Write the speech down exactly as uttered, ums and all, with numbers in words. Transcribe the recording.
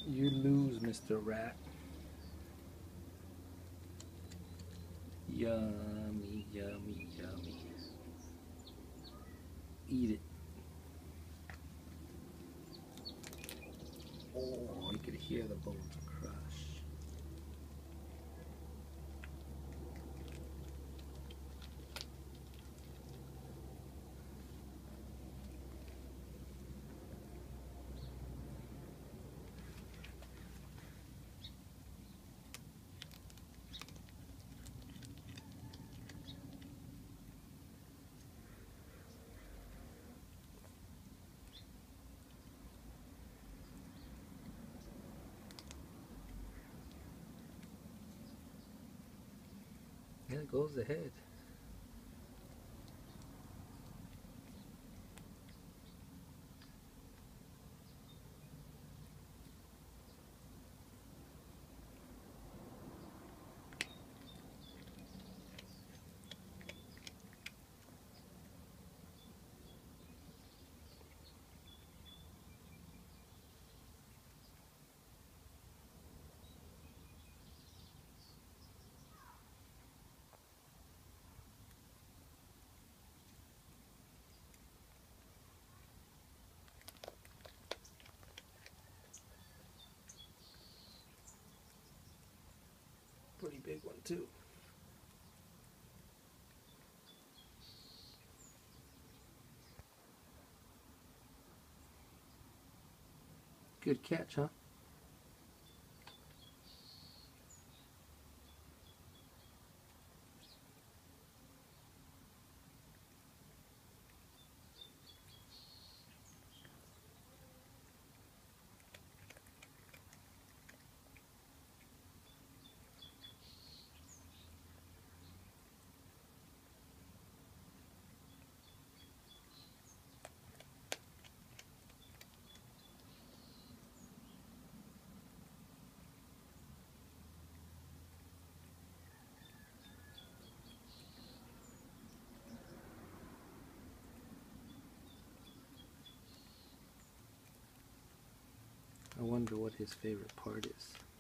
You lose, Mister Rat. Yummy, yummy, yummy. Eat it. Oh, you could hear the bones crush. There goes the head. Pretty big one too. Good catch, huh? I wonder what his favorite part is.